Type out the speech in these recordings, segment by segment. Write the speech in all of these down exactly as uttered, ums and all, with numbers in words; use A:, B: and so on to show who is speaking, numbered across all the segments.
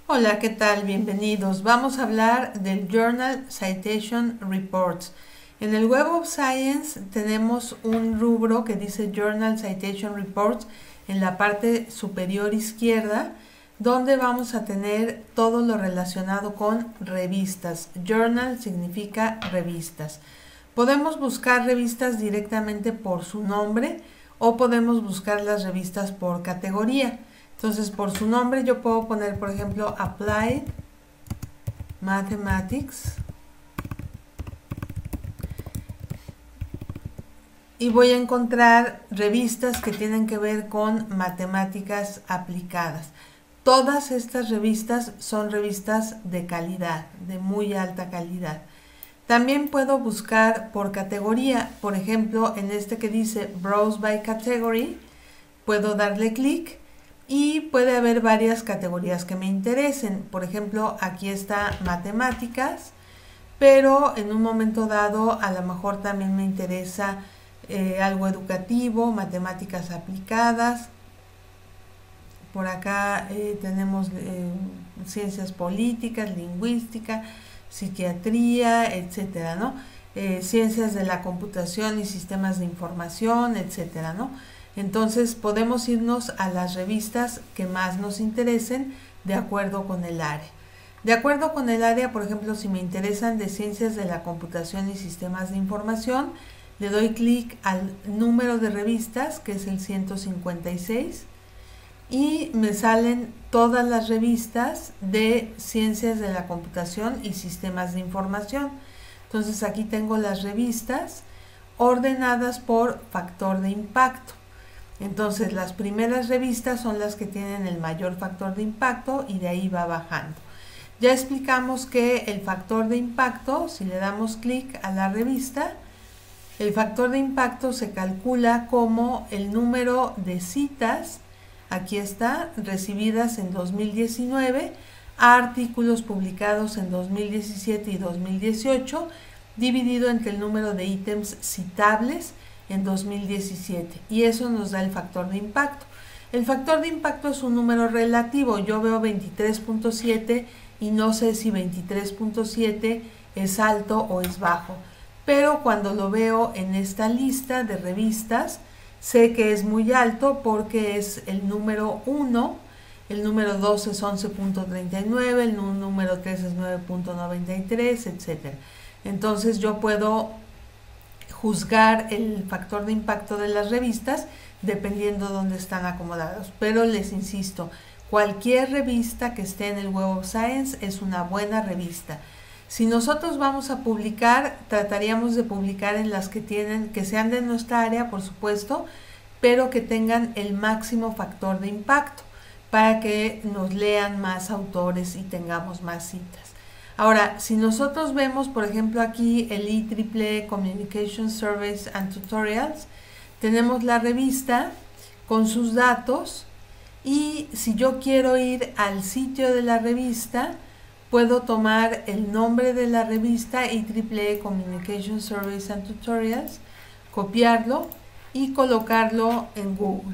A: Hola, ¿qué tal? Bienvenidos. Vamos a hablar del Journal Citation Reports. En el Web of Science tenemos un rubro que dice Journal Citation Reports en la parte superior izquierda, donde vamos a tener todo lo relacionado con revistas. Journal significa revistas. Podemos buscar revistas directamente por su nombre o podemos buscar las revistas por categoría. Entonces, por su nombre yo puedo poner, por ejemplo, Applied Mathematics y voy a encontrar revistas que tienen que ver con matemáticas aplicadas. Todas estas revistas son revistas de calidad, de muy alta calidad. También puedo buscar por categoría, por ejemplo, en este que dice Browse by Category, puedo darle clic y puede haber varias categorías que me interesen. Por ejemplo, aquí está matemáticas, pero en un momento dado a lo mejor también me interesa eh, algo educativo, matemáticas aplicadas. Por acá eh, tenemos eh, ciencias políticas, lingüística, psiquiatría, etcétera, ¿no? Eh, ciencias de la computación y sistemas de información, etcétera, ¿no? Entonces podemos irnos a las revistas que más nos interesen de acuerdo con el área. De acuerdo con el área, por ejemplo, si me interesan de ciencias de la computación y sistemas de información, le doy clic al número de revistas, que es el ciento cincuenta y seis, y me salen todas las revistas de ciencias de la computación y sistemas de información. Entonces aquí tengo las revistas ordenadas por factor de impacto. Entonces las primeras revistas son las que tienen el mayor factor de impacto y de ahí va bajando. Ya explicamos que el factor de impacto, si le damos clic a la revista, el factor de impacto se calcula como el número de citas, aquí está, recibidas en dos mil diecinueve, a artículos publicados en dos mil diecisiete y dos mil dieciocho, dividido entre el número de ítems citables en dos mil diecisiete, y eso nos da el factor de impacto. El factor de impacto es un número relativo. Yo veo veintitrés punto siete y no sé si veintitrés punto siete es alto o es bajo, pero cuando lo veo en esta lista de revistas sé que es muy alto porque es el número uno, el número dos es once punto treinta y nueve, el número tres es nueve punto noventa y tres, etcétera. Entonces yo puedo juzgar el factor de impacto de las revistas dependiendo de dónde están acomodados. Pero les insisto, cualquier revista que esté en el Web of Science es una buena revista. Si nosotros vamos a publicar, trataríamos de publicar en las que tienen, que sean de nuestra área, por supuesto, pero que tengan el máximo factor de impacto para que nos lean más autores y tengamos más citas. Ahora, si nosotros vemos, por ejemplo, aquí el I triple E Communication Surveys and Tutorials, tenemos la revista con sus datos y si yo quiero ir al sitio de la revista, puedo tomar el nombre de la revista I triple E Communication Surveys and Tutorials, copiarlo y colocarlo en Google.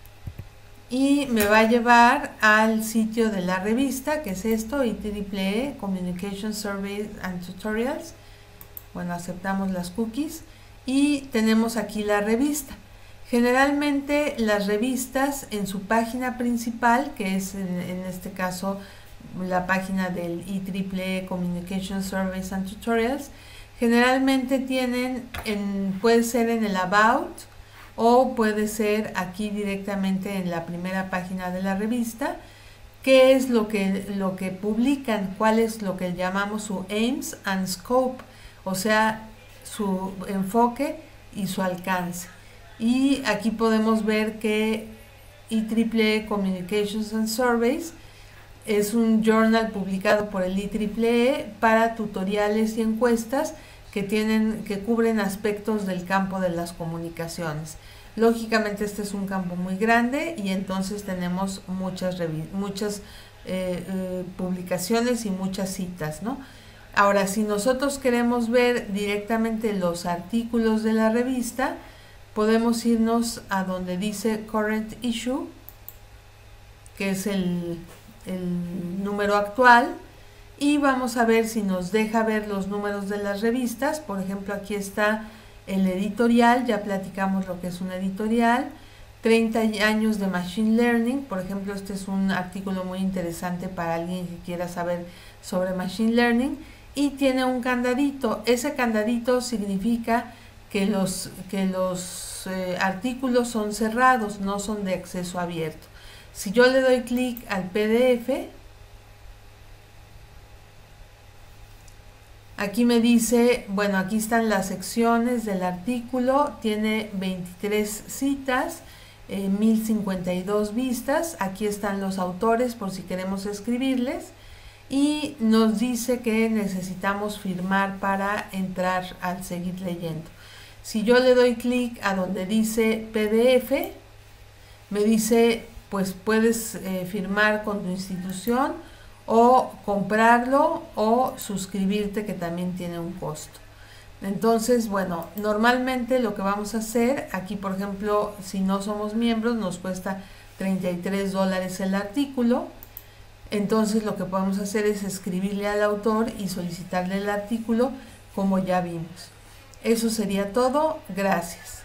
A: Y me va a llevar al sitio de la revista, que es esto, I triple E Communication Surveys and Tutorials. Bueno, aceptamos las cookies y tenemos aquí la revista. Generalmente las revistas en su página principal, que es en, en este caso la página del I triple E Communication Surveys and Tutorials, generalmente tienen, en, puede ser en el About, o puede ser aquí directamente en la primera página de la revista, qué es lo que, lo que publican, cuál es lo que llamamos su aims and scope, o sea, su enfoque y su alcance. Y aquí podemos ver que I triple E Communications and Surveys es un journal publicado por el I triple E para tutoriales y encuestas que tienen, que cubren aspectos del campo de las comunicaciones. Lógicamente este es un campo muy grande y entonces tenemos muchas, muchas eh, eh, publicaciones y muchas citas, ¿no? Ahora, si nosotros queremos ver directamente los artículos de la revista, podemos irnos a donde dice Current Issue, que es el, el número actual y vamos a ver si nos deja ver los números de las revistas. Por ejemplo, aquí está el editorial, ya platicamos lo que es un editorial. treinta años de Machine Learning, por ejemplo, este es un artículo muy interesante para alguien que quiera saber sobre Machine Learning, y tiene un candadito. Ese candadito significa que los, que los eh, artículos son cerrados, no son de acceso abierto. Si yo le doy clic al P D F, aquí me dice, bueno, aquí están las secciones del artículo, tiene veintitrés citas, eh, mil cincuenta y dos vistas, aquí están los autores por si queremos escribirles, y nos dice que necesitamos firmar para entrar al seguir leyendo. Si yo le doy clic a donde dice P D F, me dice, pues puedes eh, firmar con tu institución o comprarlo o suscribirte, que también tiene un costo. Entonces, bueno, normalmente lo que vamos a hacer, aquí por ejemplo, si no somos miembros, nos cuesta treinta y tres dólares el artículo. Entonces lo que podemos hacer es escribirle al autor y solicitarle el artículo, como ya vimos. Eso sería todo. Gracias.